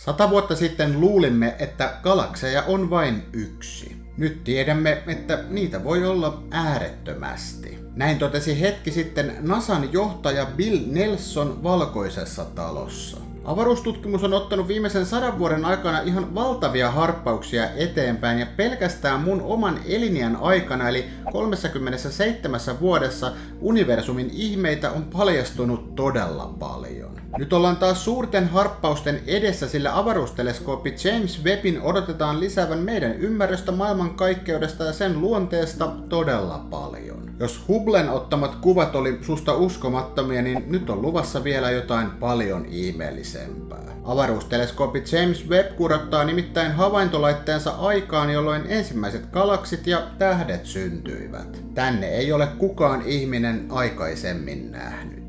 100 vuotta sitten luulimme, että galakseja on vain yksi. Nyt tiedämme, että niitä voi olla äärettömästi. Näin totesi hetki sitten NASAn johtaja Bill Nelson Valkoisessa talossa. Avaruustutkimus on ottanut viimeisen 100 vuoden aikana ihan valtavia harppauksia eteenpäin ja pelkästään mun oman eliniän aikana eli 37 vuodessa universumin ihmeitä on paljastunut todella paljon. Nyt ollaan taas suurten harppausten edessä, sillä avaruusteleskooppi James Webbin odotetaan lisäävän meidän ymmärrystä maailmankaikkeudesta ja sen luonteesta todella paljon. Jos Hubblen ottamat kuvat oli susta uskomattomia, niin nyt on luvassa vielä jotain paljon ihmeellisempää. Avaruusteleskooppi James Webb kurottaa nimittäin havaintolaitteensa aikaan, jolloin ensimmäiset galaksit ja tähdet syntyivät. Tänne ei ole kukaan ihminen aikaisemmin nähnyt.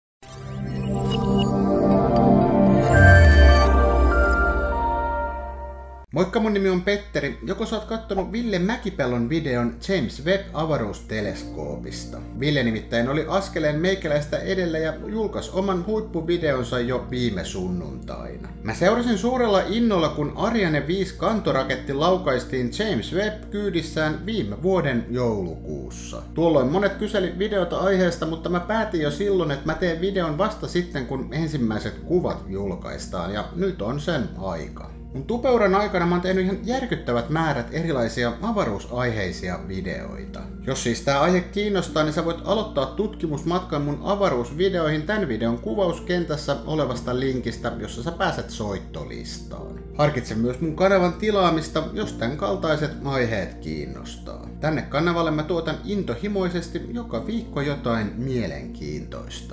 Moikka, mun nimi on Petteri. Joko sä oot kattonut Ville Mäkipellon videon James Webb-avaruusteleskoopista? Ville nimittäin oli askeleen meikäläistä edellä ja julkaisi oman huippuvideonsa jo viime sunnuntaina. Mä seurasin suurella innolla, kun Ariane 5 kantoraketti laukaistiin James Webb kyydissään viime vuoden joulukuussa. Tuolloin monet kyseli videota aiheesta, mutta mä päätin jo silloin, että mä teen videon vasta sitten, kun ensimmäiset kuvat julkaistaan, ja nyt on sen aika. Mun tupeuran aikana mä oon tehnyt ihan järkyttävät määrät erilaisia avaruusaiheisia videoita. Jos siis tää aihe kiinnostaa, niin sä voit aloittaa tutkimusmatkan mun avaruusvideoihin tän videon kuvauskentässä olevasta linkistä, jossa sä pääset soittolistaan. Harkitse myös mun kanavan tilaamista, jos tän kaltaiset aiheet kiinnostaa. Tänne kanavalle mä tuotan intohimoisesti joka viikko jotain mielenkiintoista.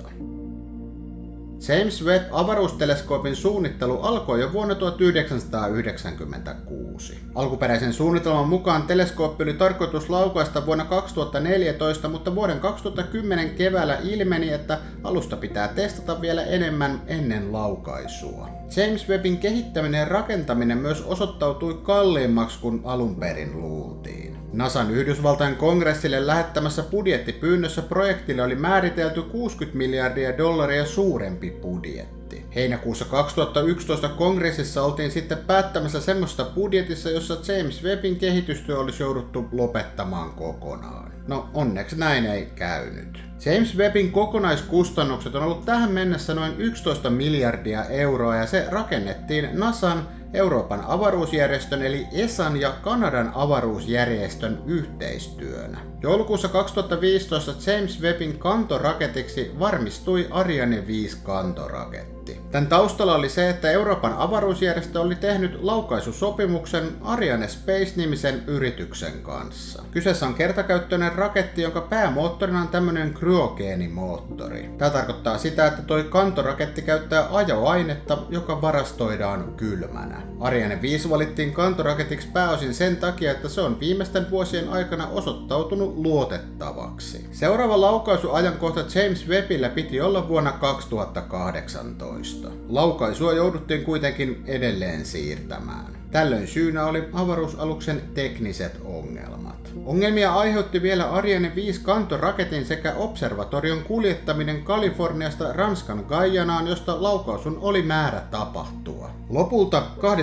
James Webb-avaruusteleskoopin suunnittelu alkoi jo vuonna 1996. Alkuperäisen suunnitelman mukaan teleskooppi oli tarkoitus laukaista vuonna 2014, mutta vuoden 2010 keväällä ilmeni, että alusta pitää testata vielä enemmän ennen laukaisua. James Webbin kehittäminen ja rakentaminen myös osoittautui kalliimmaksi kuin alun perin luultiin. NASAn Yhdysvaltain kongressille lähettämässä budjettipyynnössä projektille oli määritelty $60 miljardia suurempi budjetti. Heinäkuussa 2011 kongressissa oltiin sitten päättämässä semmoista budjetissa, jossa James Webbin kehitystyö olisi jouduttu lopettamaan kokonaan. No onneksi näin ei käynyt. James Webbin kokonaiskustannukset on ollut tähän mennessä noin 11 miljardia euroa ja se rakennettiin NASAn, Euroopan avaruusjärjestön eli ESAn ja Kanadan avaruusjärjestön yhteistyönä. Joulukuussa 2015 James Webbin kantoraketiksi varmistui Ariane 5 kantoraketti. Tän taustalla oli se, että Euroopan avaruusjärjestö oli tehnyt laukaisusopimuksen Ariane Space-nimisen yrityksen kanssa. Kyseessä on kertakäyttöinen raketti, jonka päämoottorina on tämmönen kryogeenimoottori. Tämä tarkoittaa sitä, että toi kantoraketti käyttää ajoainetta, joka varastoidaan kylmänä. Ariane 5 valittiin kantoraketiksi pääosin sen takia, että se on viimeisten vuosien aikana osoittautunut luotettavaksi. Seuraava laukaisuajankohta James Webbillä piti olla vuonna 2018. Laukaisua jouduttiin kuitenkin edelleen siirtämään. Tällöin syynä oli avaruusaluksen tekniset ongelmat. Ongelmia aiheutti vielä Ariane 5 kantoraketin sekä observatorion kuljettaminen Kaliforniasta Ranskan Guyanaan, josta laukaisun oli määrä tapahtua. Lopulta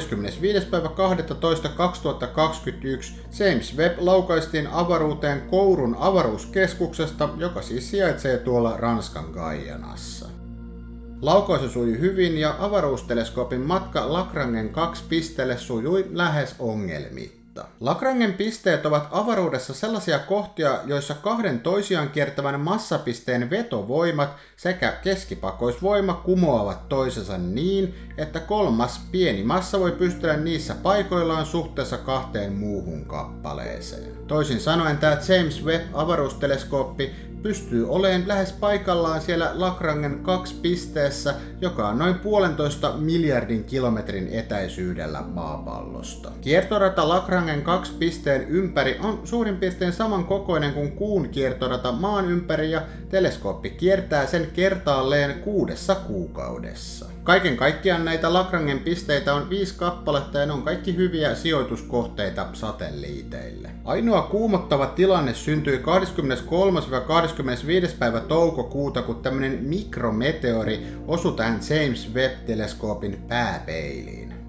25.12.2021 James Webb laukaistiin avaruuteen Kourun avaruuskeskuksesta, joka siis sijaitsee tuolla Ranskan Guyanassa. Laukaisu sujui hyvin ja avaruusteleskoopin matka Lagrangen 2 pisteelle sujui lähes ongelmitta. Lagrangen pisteet ovat avaruudessa sellaisia kohtia, joissa kahden toisiaan kiertävän massapisteen vetovoimat sekä keskipakoisvoima kumoavat toisensa niin, että kolmas pieni massa voi pystyä niissä paikoillaan suhteessa kahteen muuhun kappaleeseen. Toisin sanoen tämä James Webb-avaruusteleskooppi pystyy olemaan lähes paikallaan siellä Lagrangen 2 pisteessä, joka on noin 1,5 miljardin kilometrin etäisyydellä maapallosta. Kiertorata Lagrangen 2 pisteen ympäri on suurin piirtein samankokoinen kuin kuun kiertorata maan ympäri ja teleskooppi kiertää sen kertaalleen 6 kuukaudessa. Kaiken kaikkiaan näitä Lagrangen pisteitä on 5 kappaletta ja ne on kaikki hyviä sijoituskohteita satelliiteille. Ainoa kuumottava tilanne syntyi 23.–25. päivä toukokuuta, kun tämmönen mikrometeori osui tähän James Webb-teleskoopin pääpeiliin.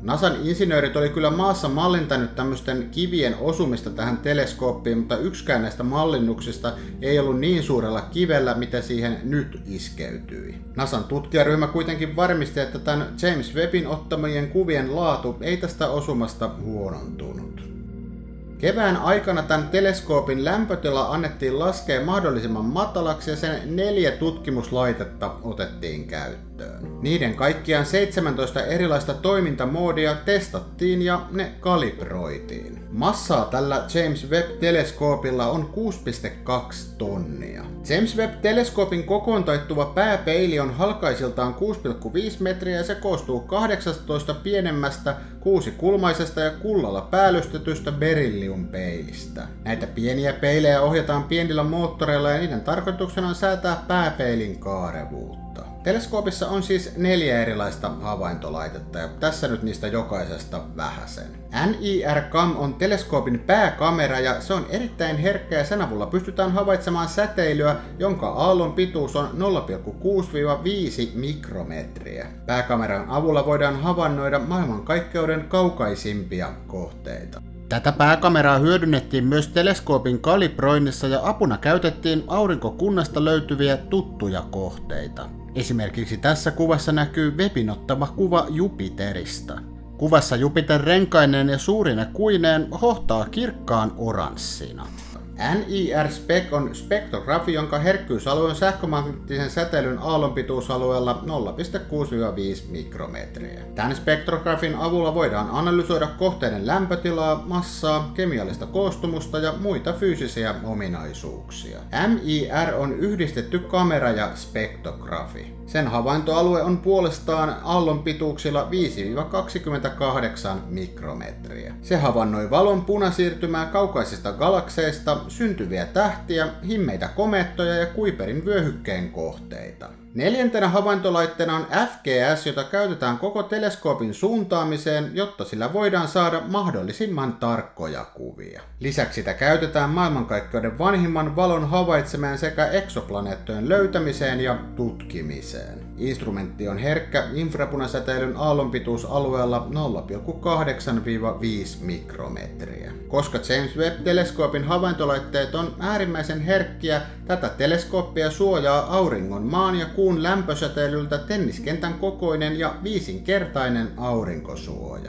NASAn insinöörit oli kyllä maassa mallintanut tämmöisten kivien osumista tähän teleskooppiin, mutta yksikään näistä mallinnuksista ei ollut niin suurella kivellä, mitä siihen nyt iskeytyi. NASAn tutkijaryhmä kuitenkin varmisti, että tämän James Webbin ottamien kuvien laatu ei tästä osumasta huonontunut. Kevään aikana tämän teleskoopin lämpötila annettiin laskea mahdollisimman matalaksi ja sen 4 tutkimuslaitetta otettiin käyttöön. Niiden kaikkiaan 17 erilaista toimintamoodia testattiin ja ne kalibroitiin. Massaa tällä James Webb-teleskoopilla on 6,2 tonnia. James Webb-teleskoopin kokoon taittuva pääpeili on halkaisiltaan 6,5 metriä ja se koostuu 18 pienemmästä 6-kulmaisesta ja kullalla päällystetystä berylliumpeilistä. Näitä pieniä peilejä ohjataan pienillä moottoreilla ja niiden tarkoituksena on säätää pääpeilin kaarevuutta. Teleskoopissa on siis 4 erilaista havaintolaitetta ja tässä nyt niistä jokaisesta vähäsen. NIRCam on teleskoopin pääkamera ja se on erittäin herkkä ja sen avulla pystytään havaitsemaan säteilyä, jonka aallon pituus on 0,6-5 mikrometriä. Pääkameran avulla voidaan havainnoida maailmankaikkeuden kaukaisimpia kohteita. Tätä pääkameraa hyödynnettiin myös teleskoopin kalibroinnissa ja apuna käytettiin aurinkokunnasta löytyviä tuttuja kohteita. Esimerkiksi tässä kuvassa näkyy Webbin ottama kuva Jupiterista. Kuvassa Jupiter renkaineen ja suurine kuineen hohtaa kirkkaan oranssina. NIR-SPEC on spektrografi, jonka herkkyysalue on sähkömagneettisen säteilyn aallonpituusalueella 0,6-5 mikrometriä. Tämän spektrografin avulla voidaan analysoida kohteiden lämpötilaa, massaa, kemiallista koostumusta ja muita fyysisiä ominaisuuksia. MIR on yhdistetty kamera ja spektrografi. Sen havaintoalue on puolestaan aallonpituuksilla 5-28 mikrometriä. Se havainnoi valon punasiirtymää kaukaisista galakseista, syntyviä tähtiä, himmeitä komeettoja ja Kuiperin vyöhykkeen kohteita. 4. havaintolaitteena on FGS, jota käytetään koko teleskoopin suuntaamiseen, jotta sillä voidaan saada mahdollisimman tarkkoja kuvia. Lisäksi sitä käytetään maailmankaikkeuden vanhimman valon havaitsemiseen sekä eksoplaneettojen löytämiseen ja tutkimiseen. Instrumentti on herkkä infrapunasäteilyn aallonpituusalueella 0,8-5 mikrometriä. Koska James Webb-teleskoopin havaintolaitteet on äärimmäisen herkkiä, tätä teleskooppia suojaa auringon, maan ja kuun lämpösäteilyltä tenniskentän kokoinen ja 5-kertainen aurinkosuoja.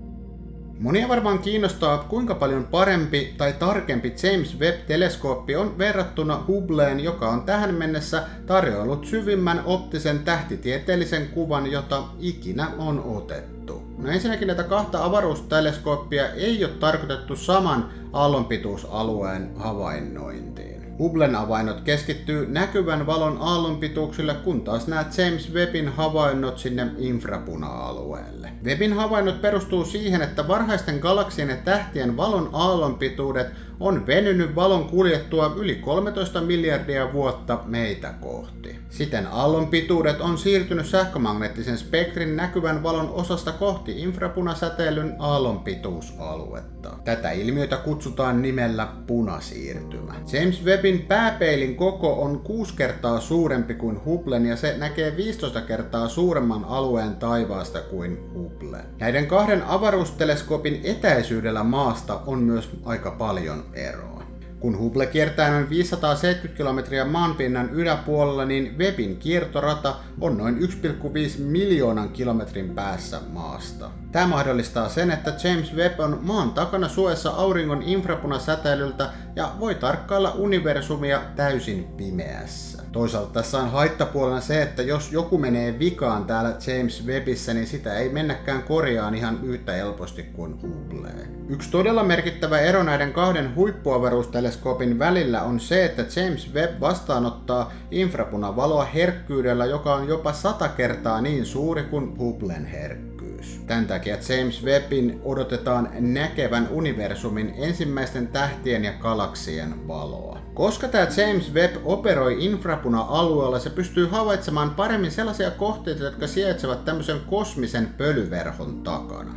Monia varmaan kiinnostaa, kuinka paljon parempi tai tarkempi James Webb-teleskooppi on verrattuna Hubbleen, joka on tähän mennessä tarjoillut syvimmän optisen tähtitieteellisen kuvan, jota ikinä on otettu. No ensinnäkin näitä 2 avaruusteleskooppia ei ole tarkoitettu saman aallonpituusalueen havainnointiin. Hubblen havainnot keskittyy näkyvän valon aallonpituuksille, kun taas nämä James Webbin havainnot sinne infrapuna-alueelle. Webbin havainnot perustuu siihen, että varhaisten galaksien ja tähtien valon aallonpituudet on venynyt valon kuljettua yli 13 miljardia vuotta meitä kohti. Siten aallonpituudet on siirtynyt sähkömagneettisen spektrin näkyvän valon osasta kohti infrapunasäteilyn aallonpituusaluetta. Tätä ilmiötä kutsutaan nimellä punasiirtymä. James Webbin pääpeilin koko on 6 kertaa suurempi kuin Hubblen ja se näkee 15 kertaa suuremman alueen taivaasta kuin Hubble. Näiden 2 avaruusteleskoopin etäisyydellä maasta on myös aika paljon eroa. Kun Hubble kiertää noin 570 kilometriä maanpinnan yläpuolella, niin Webbin kiertorata on noin 1,5 miljoonan kilometrin päässä maasta. Tämä mahdollistaa sen, että James Webb on maan takana suojassa auringon infrapunasäteilyltä ja voi tarkkailla universumia täysin pimeässä. Toisaalta tässä on haittapuolena se, että jos joku menee vikaan täällä James Webbissä, niin sitä ei mennäkään korjaan ihan yhtä helposti kuin Hubble. Yksi todella merkittävä ero näiden 2 huippuavaruusteleskoopin välillä on se, että James Webb vastaanottaa infrapunavaloa herkkyydellä, joka on jopa 100 kertaa niin suuri kuin Hubblen herkkyys. Tämän takia James Webbin odotetaan näkevän universumin ensimmäisten tähtien ja galaksien valoa. Koska tämä James Webb operoi infrapuna-alueella, se pystyy havaitsemaan paremmin sellaisia kohteita, jotka sijaitsevat tämmöisen kosmisen pölyverhon takana.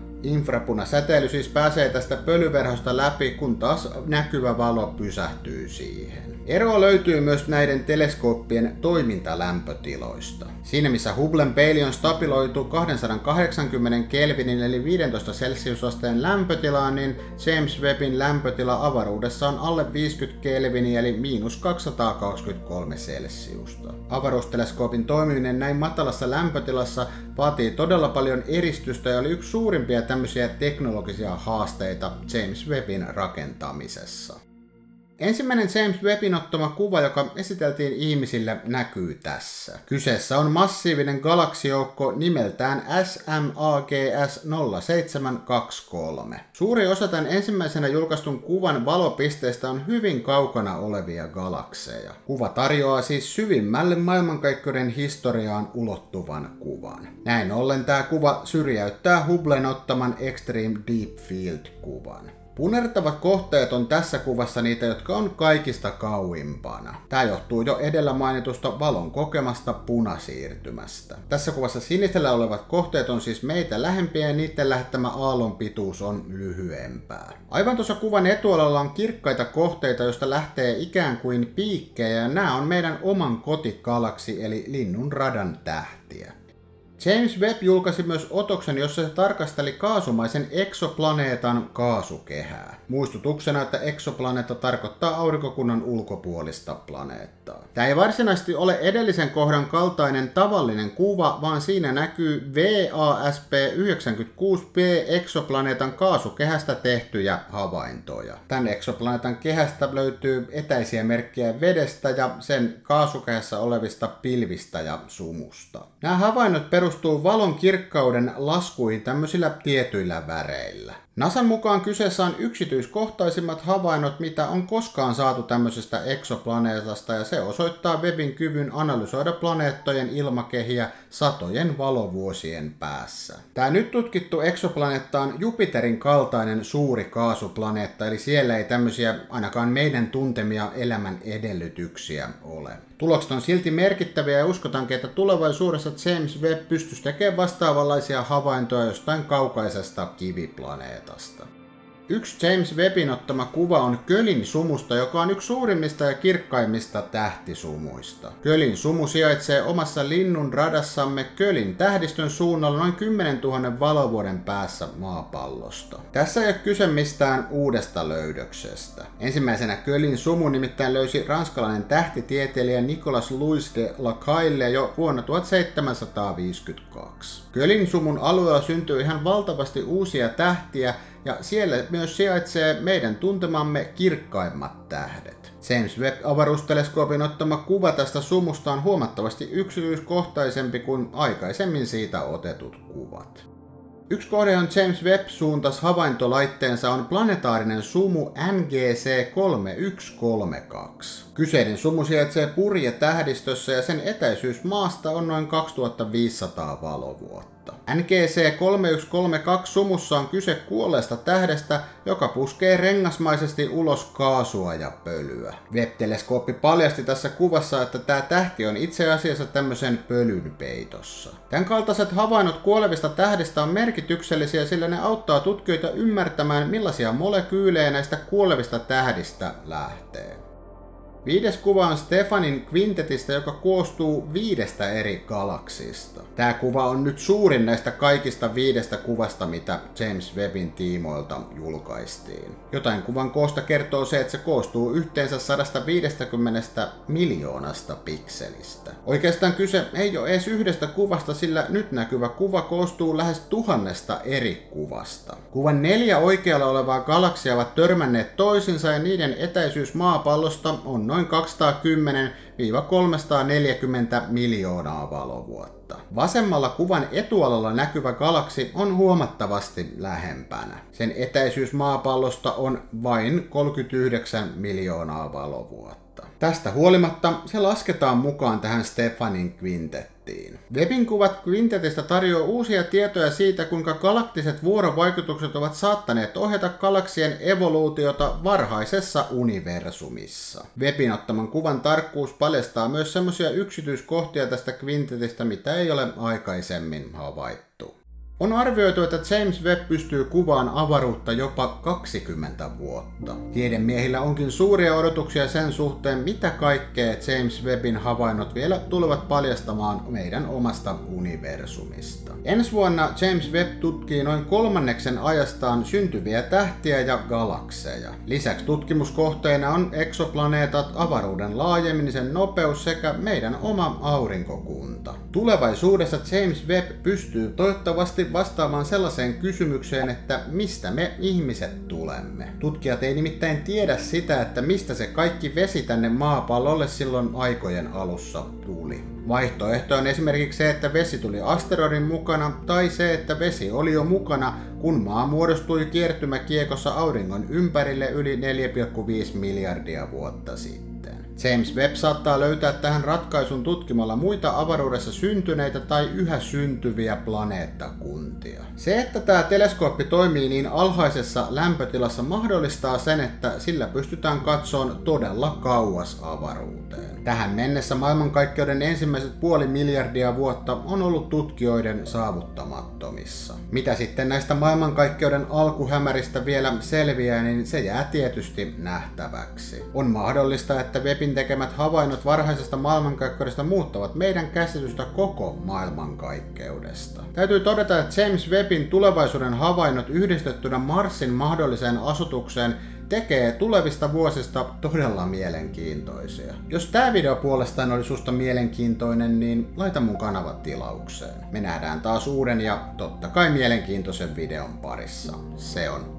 Infrapunasäteily siis pääsee tästä pölyverhosta läpi, kun taas näkyvä valo pysähtyy siihen. Eroa löytyy myös näiden teleskooppien toimintalämpötiloista. Siinä missä Hubblen peili on stabiloitu 280 Kelvinin eli 15 celsiusasteen lämpötilaan, niin James Webbin lämpötila avaruudessa on alle 50 Kelviniä eli -223 celsiusta. Avaruusteleskoopin toimiminen näin matalassa lämpötilassa vaatii todella paljon eristystä ja oli yksi suurimpia tämmöisiä teknologisia haasteita James Webbin rakentamisessa. Ensimmäinen James Webbin ottama kuva, joka esiteltiin ihmisille, näkyy tässä. Kyseessä on massiivinen galaksijoukko nimeltään SMAGS 0723. Suuri osa tämän ensimmäisenä julkaistun kuvan valopisteistä on hyvin kaukana olevia galakseja. Kuva tarjoaa siis syvimmälle maailmankaikkeuden historiaan ulottuvan kuvan. Näin ollen tämä kuva syrjäyttää Hubblen ottaman Extreme Deep Field-kuvan. Punertavat kohteet on tässä kuvassa niitä, jotka on kaikista kauimpana. Tämä johtuu jo edellä mainitusta valon kokemasta punasiirtymästä. Tässä kuvassa sinisellä olevat kohteet on siis meitä lähempiä ja niiden lähettämä aallon pituus on lyhyempää. Aivan tuossa kuvan etualalla on kirkkaita kohteita, joista lähtee ikään kuin piikkejä ja nämä on meidän oman kotigalaksi eli Linnunradan tähtiä. James Webb julkaisi myös otoksen, jossa se tarkasteli kaasumaisen eksoplaneetan kaasukehää. Muistutuksena, että eksoplaneetta tarkoittaa aurinkokunnan ulkopuolista planeettaa. Tämä ei varsinaisesti ole edellisen kohdan kaltainen tavallinen kuva, vaan siinä näkyy WASP-96b eksoplaneetan kaasukehästä tehtyjä havaintoja. Tämän eksoplaneetan kehästä löytyy etäisiä merkkejä vedestä ja sen kaasukehässä olevista pilvistä ja sumusta. Nämä havainnot perustuu valon kirkkauden laskuihin tämmöisillä tietyillä väreillä. NASAn mukaan kyseessä on yksityiskohtaisimmat havainnot, mitä on koskaan saatu tämmöisestä eksoplaneetasta, ja se osoittaa Webbin kyvyn analysoida planeettojen ilmakehiä satojen valovuosien päässä. Tämä nyt tutkittu eksoplaneetta on Jupiterin kaltainen suuri kaasuplaneetta, eli siellä ei tämmöisiä ainakaan meidän tuntemia elämän edellytyksiä ole. Tulokset on silti merkittäviä ja uskotaankin, että tulevaisuudessa James Webb pystyisi tekemään vastaavanlaisia havaintoja jostain kaukaisesta kiviplaneetasta. Yksi James Webbin ottama kuva on Kölin sumusta, joka on yksi suurimmista ja kirkkaimmista tähtisumuista. Kölin sumu sijaitsee omassa Linnunradassamme Kölin tähdistön suunnalla noin 10 000 valovuoden päässä maapallosta. Tässä ei ole kyse mistään uudesta löydöksestä. Ensimmäisenä Kölin sumu nimittäin löysi ranskalainen tähtitieteilijä Nicolas Louis de Lacaille jo vuonna 1752. Kölin sumun alueella syntyy ihan valtavasti uusia tähtiä, ja siellä myös sijaitsee meidän tuntemamme kirkkaimmat tähdet. James Webb-avaruusteleskoopin ottama kuva tästä sumusta on huomattavasti yksityiskohtaisempi kuin aikaisemmin siitä otetut kuvat. Yksi kohde, johon James Webb suuntasi havaintolaitteensa, on planetaarinen sumu NGC 3132. Kyseinen sumu sijaitsee Purje-tähdistössä ja sen etäisyys maasta on noin 2500 valovuotta. NGC 3132 sumussa on kyse kuolleesta tähdestä, joka puskee rengasmaisesti ulos kaasua ja pölyä. Webb-teleskooppi paljasti tässä kuvassa, että tämä tähti on itse asiassa tämmöisen pölyn peitossa. Tämän kaltaiset havainnot kuolevista tähdistä on merkityksellisiä, sillä ne auttaa tutkijoita ymmärtämään, millaisia molekyylejä näistä kuolevista tähdistä lähtee. Viides kuva on Stefanin kvintetistä, joka koostuu 5 eri galaksista. Tämä kuva on nyt suurin näistä kaikista 5 kuvasta, mitä James Webbin tiimoilta julkaistiin. Jotain kuvan koosta kertoo se, että se koostuu yhteensä 150 miljoonasta pikselistä. Oikeastaan kyse ei ole edes yhdestä kuvasta, sillä nyt näkyvä kuva koostuu lähes 1000 eri kuvasta. Kuvan 4 oikealla olevaa galaksia ovat törmänneet toisinsa ja niiden etäisyys maapallosta on noin 210–340 miljoonaa valovuotta. Vasemmalla kuvan etualalla näkyvä galaksi on huomattavasti lähempänä. Sen etäisyys maapallosta on vain 39 miljoonaa valovuotta. Tästä huolimatta se lasketaan mukaan tähän Stefanin kvintettiin. Webbin kuvat kvintetistä tarjoaa uusia tietoja siitä, kuinka galaktiset vuorovaikutukset ovat saattaneet ohjata galaksien evoluutiota varhaisessa universumissa. Webbin ottaman kuvan tarkkuus paljastaa myös semmoisia yksityiskohtia tästä kvintetistä, mitä ei ole aikaisemmin havaittu. On arvioitu, että James Webb pystyy kuvaan avaruutta jopa 20 vuotta. Tiedemiehillä onkin suuria odotuksia sen suhteen, mitä kaikkea James Webbin havainnot vielä tulevat paljastamaan meidän omasta universumista. Ensi vuonna James Webb tutkii noin kolmanneksen ajastaan syntyviä tähtiä ja galakseja. Lisäksi tutkimuskohteena on eksoplaneetat, avaruuden laajeminen nopeus sekä meidän oma aurinkokunta. Tulevaisuudessa James Webb pystyy toivottavasti vastaamaan sellaiseen kysymykseen, että mistä me ihmiset tulemme. Tutkijat ei nimittäin tiedä sitä, että mistä se kaikki vesi tänne maapallolle silloin aikojen alussa tuli. Vaihtoehto on esimerkiksi se, että vesi tuli asteroidin mukana, tai se, että vesi oli jo mukana, kun maa muodostui kiertymäkiekossa auringon ympärille yli 4,5 miljardia vuotta sitten. James Webb saattaa löytää tähän ratkaisun tutkimalla muita avaruudessa syntyneitä tai yhä syntyviä planeettakuntia. Se, että tämä teleskooppi toimii niin alhaisessa lämpötilassa, mahdollistaa sen, että sillä pystytään katsomaan todella kauas avaruuteen. Tähän mennessä maailmankaikkeuden ensimmäiset 0,5 miljardia vuotta on ollut tutkijoiden saavuttamattomissa. Mitä sitten näistä maailmankaikkeuden alkuhämäristä vielä selviää, niin se jää tietysti nähtäväksi. On mahdollista, että Webbin tekemät havainnot varhaisesta maailmankaikkeudesta muuttavat meidän käsitystä koko maailmankaikkeudesta. Täytyy todeta, että James Webbin tulevaisuuden havainnot yhdistettynä Marsin mahdolliseen asutukseen tekee tulevista vuosista todella mielenkiintoisia. Jos tää video puolestaan oli susta mielenkiintoinen, niin laita mun kanavat tilaukseen. Me nähdään taas uuden ja totta kai mielenkiintoisen videon parissa. Se on